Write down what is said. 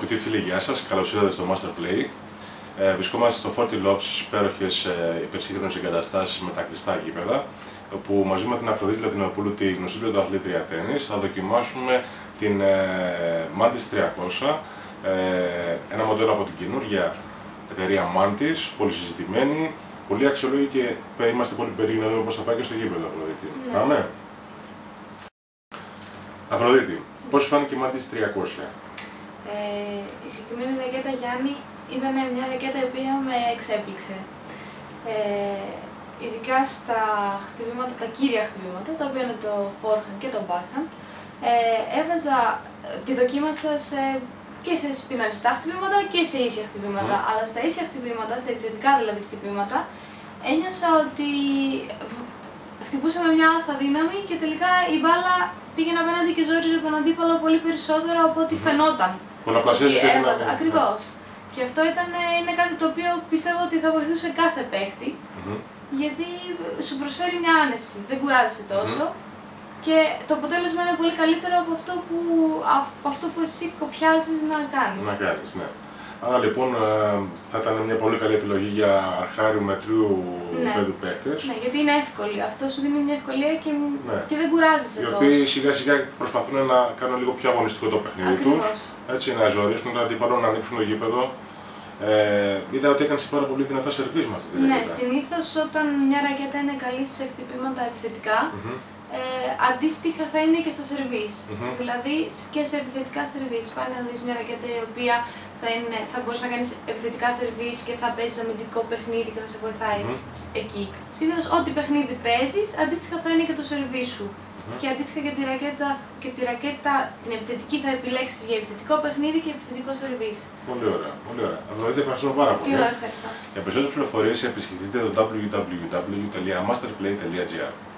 Αγαπητοί φίλοι, γεια σας. Καλώς ήρθατε στο Master Play. Βρισκόμαστε στο Forty Love στις υπέροχες υπερσύγχρονες εγκαταστάσεις με τα κλειστά γήπεδα, όπου μαζί με την Αφροδίτη Λατινοπούλου, τη γνωστή πρωταθλήτρια τένις, θα δοκιμάσουμε την Mantis 300, ένα μοντέλο από την καινούργια εταιρεία Mantis, πολύ συζητημένη, πολύ αξιολόγη και είμαστε πολύ περίεργοι να δούμε πώς θα πάει και στο γήπεδο, Αφροδίτη. Ναι. Πάμε. Αφροδίτη, πώς φάνηκε η Mantis 300? Η συγκεκριμένη ρακέτα, Γιάννη, ήταν μια ρακέτα η οποία με εξέπληξε. Ειδικά στα χτυπήματα, τα κύρια χτυπήματα, τα οποία είναι το forehand και το backhand. Τη δοκίμασα και σε σπιναριστά χτυπήματα και σε ίσια χτυπήματα. Αλλά στα ίσια χτυπήματα, στα επιθετικά δηλαδή χτυπήματα, ένιωσα ότι χτυπούσα με μια αλφα δύναμη και τελικά η μπάλα πήγαινε απέναντι και ζόριζε τον αντίπαλο πολύ περισσότερο από ό,τι φαινόταν. Πολλαπλασιάζει τη δύναμη. Ακριβώς. Και αυτό είναι κάτι το οποίο πιστεύω ότι θα βοηθούσε κάθε παίχτη, γιατί σου προσφέρει μια άνεση, δεν κουράζεσαι τόσο και το αποτέλεσμα είναι πολύ καλύτερο από αυτό που εσύ κοπιάζεις να κάνεις. Να κάνεις, ναι. Άρα λοιπόν θα ήταν μια πολύ καλή επιλογή για αρχάριου μετρίου επίπεδου παίκτες. Ναι, γιατί είναι εύκολη. Αυτό σου δίνει μια ευκολία και δεν κουράζεσαι τόσο. Οι οποίοι σιγά σιγά προσπαθούν να κάνουν λίγο πιο αγωνιστικό το παιχνίδι τους. Έτσι, να ζωρίσουν τον αντίπαλο, να ανοίξουν το γήπεδο. Είδα ότι έκανες πάρα πολύ δυνατά σερβίς με αυτή τη ρακέτα. Ναι, συνήθως όταν μια ρακέτα είναι καλή σε χτυπήματα επιθετικά, αντίστοιχα θα είναι και στα σερβίς. Δηλαδή και σε επιθετικά σερβίς. Πάνε να δεις μια ρακέτα η οποία θα μπορείς να κάνεις επιθετικά σερβίς και θα παίζεις αμυντικό παιχνίδι και θα σε βοηθάει εκεί. Συνήθως ό,τι παιχνίδι παίζεις, αντίστοιχα θα είναι και το σερβίς σου. Και αντίστοιχα και τη ρακέτα την επιθετική θα επιλέξεις για επιθετικό παιχνίδι και επιθετικό σερβίς. Πολύ ωραία, πολύ ωραία. Αφροδίτη, ευχαριστούμε πάρα πολύ. Και εγώ ευχαριστώ. Για περισσότερες πληροφορίες επισκεφτείτε το www.masterplay.gr.